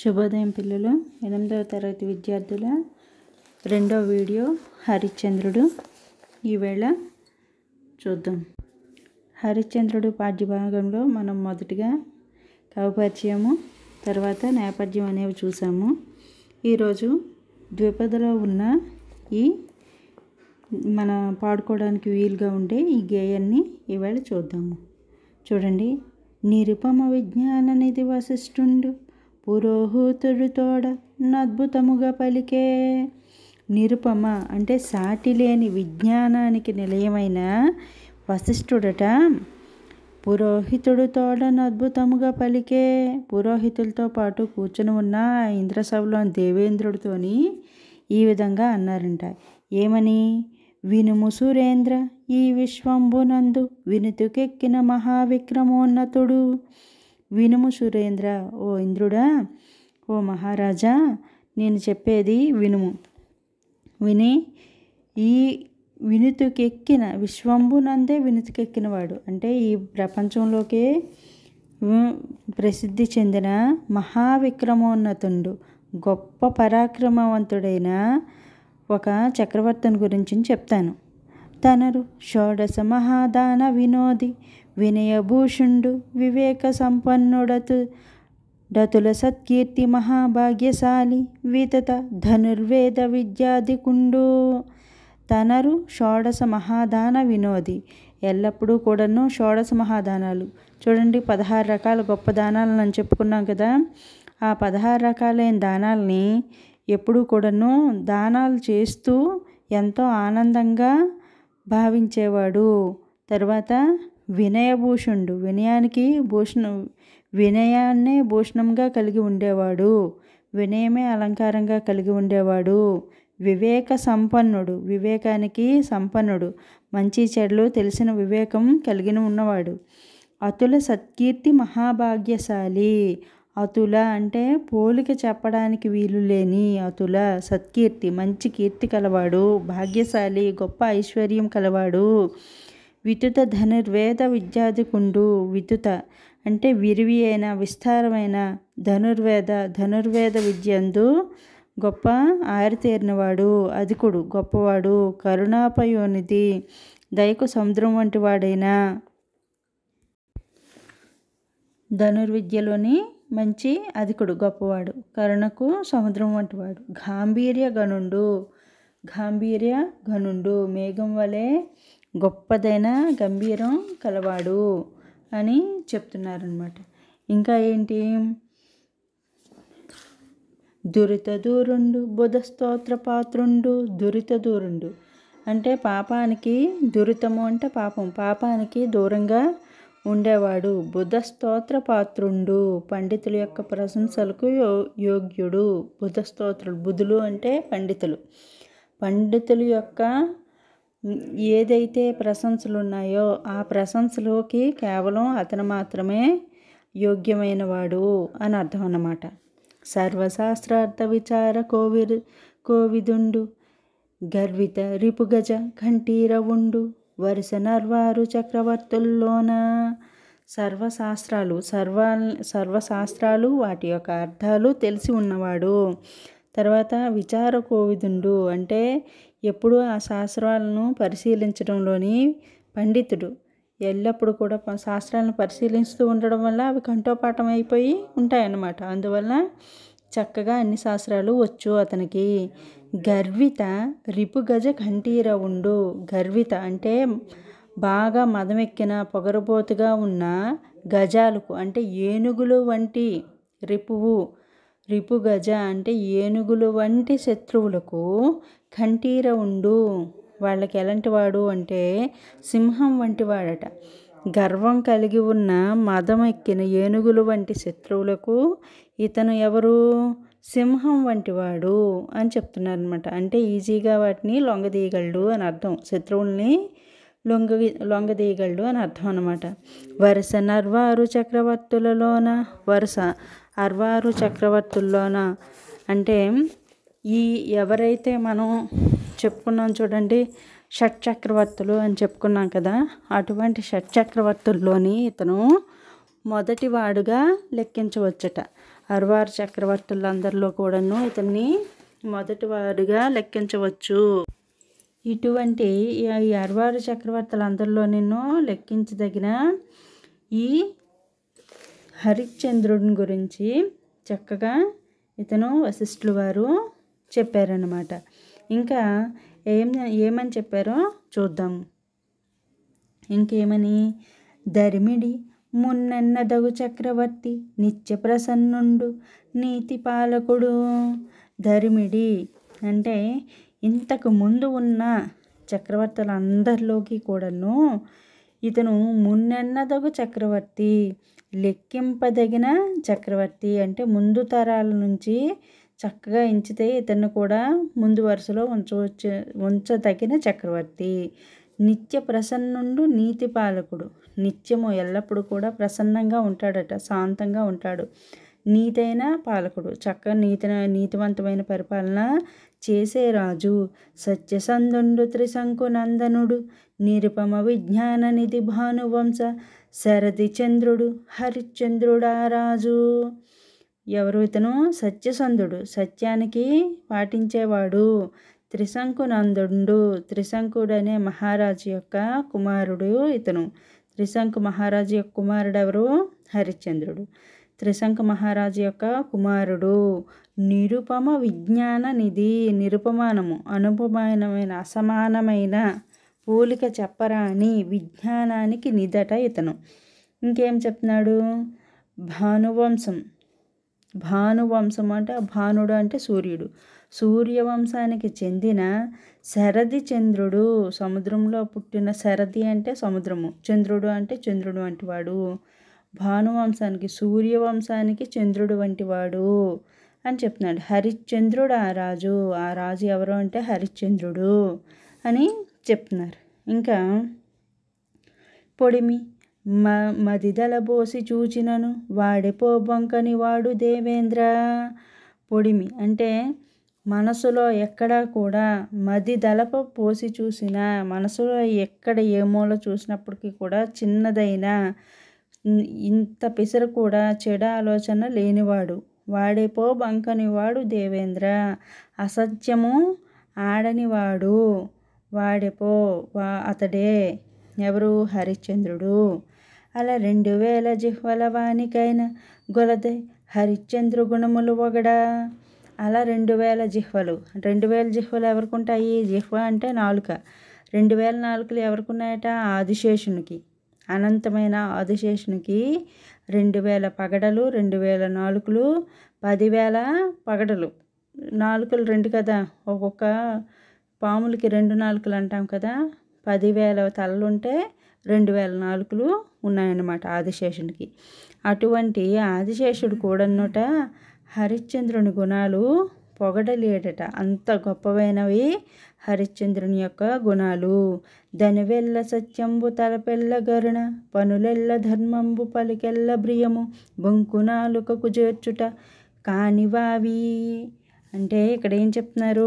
శుభోదయం పిల్లలు. 8వ తరగతి విద్యార్థుల రెండో వీడియో హరిశ్చంద్రుడు. ఈవేళ చూద్దాం. హరిశ్చంద్రుడు పాఠ్యభాగంలో మనం మొదటిగా కవి పరిచయము, తర్వాత నేపథ్యం అనేవి చూసాము. ఈరోజు ద్విపదలో ఉన్న ఈ మన పాడుకోవడానికి వీలుగా ఉండే ఈ గేయాన్ని ఈవేళ చూద్దాము. చూడండి. నిరుపమ విజ్ఞాన నిధి వశిష్ఠుండు పురోహితుడు తోడ అద్భుతముగా పలికే. నిరుపమ అంటే సాటి లేని విజ్ఞానానికి నిలయమైన వశిష్ఠుడట పురోహితుడు తోడ అద్భుతముగా పలికే. పురోహితులతో పాటు కూర్చుని ఉన్న ఇంద్రసభలో దేవేంద్రుడితోని ఈ విధంగా అన్నారంట. ఏమని? వినుము సురేంద్ర ఈ విశ్వంబునందు వినుతుకెక్కిన మహావిక్రమోన్నతుడు. వినుము సురేంద్ర, ఓ ఇంద్రుడా, ఓ మహారాజా, నేను చెప్పేది వినుము. విని ఈ వినుతుకెక్కిన విశ్వంబునందే వినుతుకెక్కినవాడు అంటే ఈ ప్రపంచంలోకే ప్రసిద్ధి చెందిన మహావిక్రమోన్నతుడు, గొప్ప పరాక్రమవంతుడైన ఒక చక్రవర్తిని గురించి చెప్తాను. తనరు షోడశ మహాదాన వినోది వినయభూషుండు వివేక సంపన్నుడతు డతుల సత్కీర్తి మహాభాగ్యశాలి వితత ధనుర్వేద విద్యాధికుండు. తనరు షోడశ మహాదాన వినోది, ఎల్లప్పుడూ కూడాను షోడశ మహాదానాలు. చూడండి, 16 రకాల గొప్ప దానాలను అని చెప్పుకున్నాం కదా. ఆ 16 రకాలైన దానాలని ఎప్పుడూ కూడాను దానాలు చేస్తూ ఎంతో ఆనందంగా భావించేవాడు. తర్వాత వినయభూషణుడు, వినయాన్నే భూషణంగా కలిగి ఉండేవాడు, వినయమే అలంకారంగా కలిగి ఉండేవాడు. వివేక సంపన్నుడు, వివేకానికి సంపన్నుడు, మంచి చెడులు తెలిసిన వివేకం కలిగిన ఉన్నవాడు. అతుల సత్కీర్తి మహాభాగ్యశాలి, అతుల అంటే పోలిక చెప్పడానికి వీలు లేని అతుల సత్కీర్తి, మంచి కీర్తి కలవాడు. భాగ్యశాలి, గొప్ప ఐశ్వర్యం కలవాడు. వితుత ధనుర్వేద విద్యాధికుండు, వితుత అంటే విరివి అయిన విస్తారమైన ధనుర్వేద విద్యందు గొప్ప ఆరితేరినవాడు. అధికుడు, గొప్పవాడు. కరుణాపయోనిధి, దయకు సముద్రం వంటి వాడైన ధనుర్విద్యలోని మంచి అధికుడు, గొప్పవాడు. కరుణకు సముద్రం వంటివాడు. గాంభీర్య గణుండు, మేఘం వలె గొప్పదైన గంభీరం కలవాడు అని చెప్తున్నారనమాట. ఇంకా ఏంటి? దురిత దూరుండు బుధస్తోత్ర పాత్రుండు. దురిత దూరుండు అంటే పాపానికి, దురితము అంటే పాపానికి దూరంగా ఉండేవాడు. బుధస్తోత్ర పాత్రుండు, పండితుల యొక్క ప్రశంసలకు యోగ్యుడు. బుధస్తోత్రులు, బుధులు అంటే పండితుల యొక్క ఏదైతే ప్రశంసలు ఉన్నాయో ఆ ప్రశంసలోకి కేవలం అతను మాత్రమే యోగ్యమైనవాడు అని అర్థం అన్నమాట. సర్వశాస్త్రార్థ విచార కోవిదుండు గర్విత రిపుగజ ఘంటీరవుండు వరుస నర్వారు చక్రవర్తుల్లోన. సర్వశాస్త్రాలు వాటి యొక్క అర్థాలు తెలిసి ఉన్నవాడు. తర్వాత విచార కోవిదుండు అంటే ఎప్పుడు ఆ శాస్త్రాలను పరిశీలించడంలోని పండితుడు. ఎల్లప్పుడూ కూడా శాస్త్రాలను పరిశీలిస్తూ ఉండడం వల్ల అవి కంఠోపాఠం అయిపోయి ఉంటాయన్నమాట. అందువల్ల చక్కగా అన్ని శాస్త్రాలు వచ్చు అతనికి. గర్విత రిపుగజ ఘంటీరవుండు. గర్విత అంటే బాగా మదమెక్కిన పొగరబోతుగా ఉన్న గజాలకు అంటే ఏనుగులు వంటి రిపుగజ అంటే ఏనుగులు వంటి శత్రువులకు ఘంటీరవుండు, వాళ్ళకి ఎలాంటి వాడు అంటే సింహం వంటి వాడట. గర్వం కలిగి ఉన్న మదం ఎక్కిన ఏనుగులు వంటి శత్రువులకు ఇతను ఎవరు? సింహం వంటి వాడు అని చెప్తున్నారనమాట. అంటే ఈజీగా వాటిని లొంగదీయగలడు అని అర్థం. శత్రువుల్ని లొంగదీయగలడు అని అర్థం అన్నమాట. వరుస నర్వారు చక్రవర్తులలోన, వరుస 6 చక్రవర్తుల్లోన అంటే ఈ ఎవరైతే మనం చెప్పుకున్నాం చూడండి, షట్చక్రవర్తులు అని చెప్పుకున్నాం కదా, అటువంటి షట్చక్రవర్తుల్లోని ఇతను మొదటివాడుగా లెక్కించవచ్చట. అర్వార్ చక్రవర్తులందరిలో కూడాను ఇతన్ని మొదటివాడిగా లెక్కించవచ్చు. ఇటువంటి ఈ అర్వారు చక్రవర్తులందరిలో నేను లెక్కించదగిన ఈ హరిశ్చంద్రుని గురించి చక్కగా ఇతను వశిష్ఠుల వారు చెప్పారన్నమాట. ఇంకా ఏమని చెప్పారో చూద్దాం. ఇంకేమని, ధర్మిడి మున్నెన్నదగు చక్రవర్తి నిత్య ప్రసన్నుండు నీతి పాలకుడు. ధర్మిడి అంటే ఇంతకు ముందు ఉన్న చక్రవర్తులందరిలోకి కూడాను ఇతను మున్నెన్నదగు చక్రవర్తి, లెక్కింపదగిన చక్రవర్తి. అంటే ముందు తరాల నుంచి చక్కగా ఎంచితే ఇతన్ని కూడా ముందు వరుసలో ఉంచదగిన చక్రవర్తి. నిత్య ప్రసన్నుండు నీతి పాలకుడు, నిత్యము ఎల్లప్పుడూ కూడా ప్రసన్నంగా ఉంటాడట, శాంతంగా ఉంటాడు. నీతైన పాలకుడు, చక్కగా నీతివంతమైన పరిపాలన చేసే రాజు. సత్యసంధుండు త్రిశంకు నందనుడు నిరుపమ విజ్ఞాన నిధి భానువంశ శరది చంద్రుడు హరిశ్చంద్రుడా రాజు. ఎవరు ఇతను? సత్యసంధుడు, సత్యానికి పాటించేవాడు. త్రిశంకు నందుడు, త్రిశంకుడు అనే మహారాజు యొక్క కుమారుడు ఇతను. త్రిశంకు మహారాజు యొక్క కుమారుడు ఎవరు? హరిశ్చంద్రుడు. త్రిశంకు మహారాజు యొక్క కుమారుడు. నిరుపమ విజ్ఞాన నిధి, నిరుపమానము, అనుపమానమైన, అసమానమైన, పోలిక చెప్పరాని విజ్ఞానానికి నిధట ఇతను. ఇంకేం చెప్తున్నాడు? భానువంశం, భానువంశం అంటే భానుడు అంటే సూర్యుడు, సూర్యవంశానికి చెందిన శరది చంద్రుడు, సముద్రంలో పుట్టిన శరది అంటే సముద్రము, చంద్రుడు అంటే చంద్రుడు వంటివాడు. భానువంశానికి, సూర్యవంశానికి చంద్రుడు వంటివాడు అని చెప్తున్నాడు. హరిశ్చంద్రుడు ఆ రాజు. ఆ రాజు ఎవరు అంటే హరిశ్చంద్రుడు అని చెప్తున్నారు. ఇంకా పొడిమి మదిదలబోసి చూచినను వాడిపో బొంకని వాడు దేవేంద్ర. పొడిమి అంటే మనసులో ఎక్కడా కూడా మదిదలప పోసి చూసిన, మనసులో ఎక్కడ ఏ మూల చూసినప్పటికీ కూడా చిన్నదైన ఇంత పిసరు కూడా చెడు ఆలోచన లేనివాడు. వాడిపో బంకనివాడు దేవేంద్ర. అసత్యము ఆడనివాడు వాడిపో అతడే. ఎవరు? హరిశ్చంద్రుడు. అలా 2000 జిహ్వల వానికైన గొలదే హరిశ్చంద్రు గుణములు ఒకడా. అలా 2000 జిహ్వలు. 2000 జిహ్వలు ఎవరికి ఉంటాయి? జిహ్వ అంటే నాలుక. 2000 నాలుకలు ఎవరికి ఉన్నాయట? ఆదిశేషునికి, అనంతమైన ఆదిశేషునికి 2000 పగడలు, 2000 నాలుకలు, 10,000 పగడలు. నాలుకలు 2 కదా, ఒక్కొక్క పాములకి 2 నాలుకలు అంటాం కదా. 10,000 తలలుంటే 2000 నాలుకలు ఉన్నాయన్నమాట ఆదిశేషునికి. అటువంటి ఆదిశేషుడు కూడానట హరిశ్చంద్రుని గుణాలు పొగడలేడట. అంత గొప్పవైనవి హరిశ్చంద్రుని యొక్క గుణాలు. ధనువెల్ల సత్యంబు తలపెల్ల గరుణ పనులెల్ల ధర్మంబు పలికెల్ల బ్రియము బొంకునాలుకకు చేర్చుట కానివావి. అంటే ఇక్కడ ఏం చెప్తున్నారు?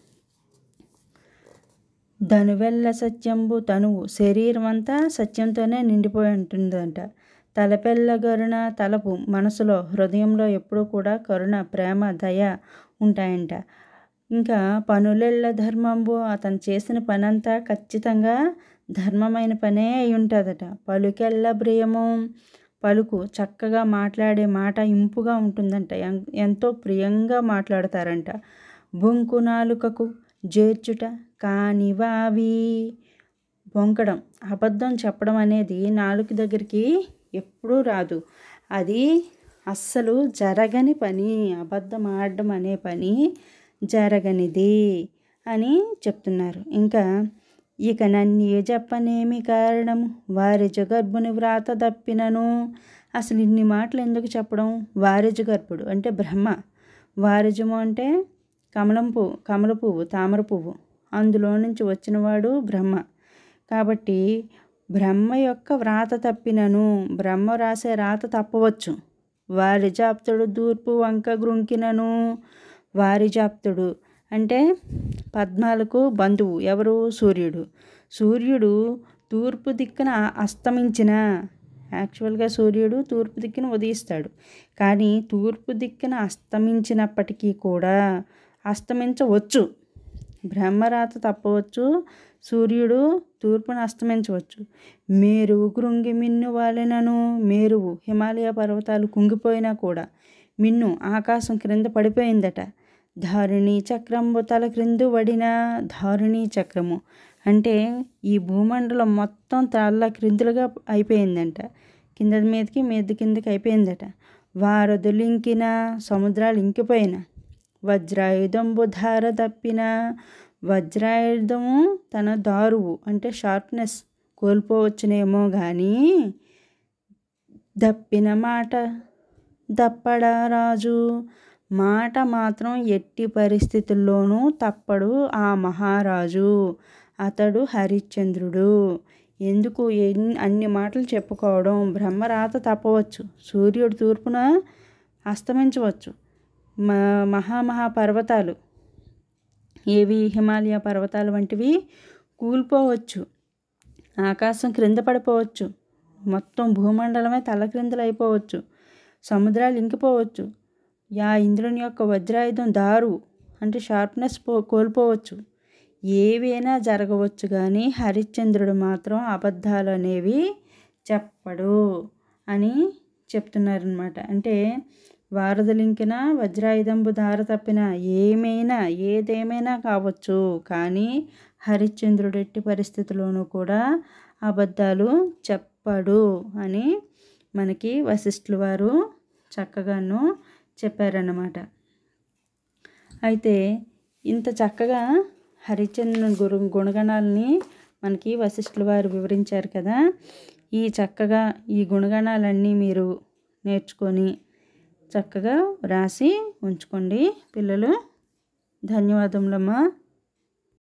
ధనువెల్ల సత్యంబు, తనువు శరీరం అంతా సత్యంతోనే నిండిపోయి ఉంటుందంట. తలపెల్ల కరుణ, తలపు మనసులో, హృదయంలో ఎప్పుడూ కూడా కరుణ, ప్రేమ, దయ ఉంటాయంట. ఇంకా పనులెల్ల ధర్మంబు, అతను చేసిన పనంతా ఖచ్చితంగా ధర్మమైన పనే అయి ఉంటుందట. పలుకెల్ల ప్రియము, పలుకు చక్కగా మాట్లాడే మాట ఇంపుగా ఉంటుందంట, ఎంతో ప్రియంగా మాట్లాడతారంట. బొంకు నాలుకకు చేర్చుట కానివావి. బొంకడం, అబద్ధం చెప్పడం అనేది నాలుక దగ్గరికి ఎప్పుడూ రాదు. అది అస్సలు జరగని పని. అబద్ధం ఆడడం అనే పని జరగనిది అని చెప్తున్నారు. ఇంకా ఇక నన్ను చెప్పనేమి కారణము వారిజ గర్భుని వ్రాత తప్పినను. అసలు ఇన్ని మాటలు ఎందుకు చెప్పడం? వారిజ గర్భుడు అంటే బ్రహ్మ, వారిజము అంటే కమల పువ్వు, తామర పువ్వు, అందులో నుంచి వచ్చినవాడు బ్రహ్మ. కాబట్టి బ్రహ్మ యొక్క వ్రాత తప్పినను, బ్రహ్మ రాసే రాత తప్పవచ్చు. వారిజాప్తుడు తూర్పు వంక గ్రుంకినను. వారిజాప్తుడు అంటే పద్మాలకు బంధువు. ఎవరు? సూర్యుడు. సూర్యుడు తూర్పు దిక్కున అస్తమించిన యాక్చువల్గా సూర్యుడు తూర్పు దిక్కున ఉదయిస్తాడు, కానీ తూర్పు దిక్కున అస్తమించినప్పటికీ కూడా అస్తమించవచ్చు. బ్రహ్మరాత తప్పవచ్చు, సూర్యుడు తూర్పున అస్తమించవచ్చు. మేరువు కృంగి మిన్ను వాలినను, మేరువు హిమాలయ పర్వతాలు కుంగిపోయినా కూడా మిన్ను ఆకాశం క్రింద పడిపోయిందట. ధారిణీ చక్రంబు తల క్రిందు వడిన, ధారిణీ చక్రము అంటే ఈ భూమండలం మొత్తం తల్ల క్రిందులుగా అయిపోయిందంట, కింద మీదకి మీద కిందకి అయిపోయిందట. వారధులు ఇంకిన, సముద్రాలు ఇంకిపోయిన, వజ్రాయుధంబు ధార తప్పిన, వజ్రాయుధము తన దారువు అంటే షార్ప్నెస్ కోల్పోవచ్చునేమో కానీ దప్పిన మాట దప్పడా రాజు, మాట మాత్రం ఎట్టి పరిస్థితుల్లోనూ తప్పడు ఆ మహారాజు, అతడు హరిశ్చంద్రుడు. ఎందుకు అన్ని మాటలు చెప్పుకోవడం? బ్రహ్మరాత తప్పవచ్చు, సూర్యుడు తూర్పున అస్తమించవచ్చు, మహాపర్వతాలు ఏవి హిమాలయ పర్వతాలు వంటివి కూలిపోవచ్చు, ఆకాశం క్రింద పడిపోవచ్చు, మొత్తం భూమండలమే తలక్రిందులు అయిపోవచ్చు, సముద్రాలు ఇంకిపోవచ్చు, ఇంద్రుని యొక్క వజ్రాయుధం దారు అంటే షార్ప్నెస్ కోల్పోవచ్చు. ఏవైనా జరగవచ్చు, కానీ హరిశ్చంద్రుడు మాత్రం అబద్ధాలు అనేవి చెప్పడు అని చెప్తున్నారనమాట. అంటే వారధులింకిన, వజ్రాయుధంబు దార తప్పిన, ఏదేమైనా కావచ్చు, కానీ హరిశ్చంద్రుడు ఎట్టి పరిస్థితుల్లోనూ కూడా అబద్ధాలు చెప్పడు అని మనకి వశిష్ఠుల వారు చక్కగాను చెప్పారన్నమాట. అయితే ఇంత చక్కగా హరిశ్చంద్రుని గుణగణాలని మనకి వశిష్ఠుల వారు వివరించారు కదా. ఈ గుణగణాలన్నీ మీరు నేర్చుకొని చక్కగా రాసి ఉంచుకోండి పిల్లలు. ధన్యవాదములమ్మా.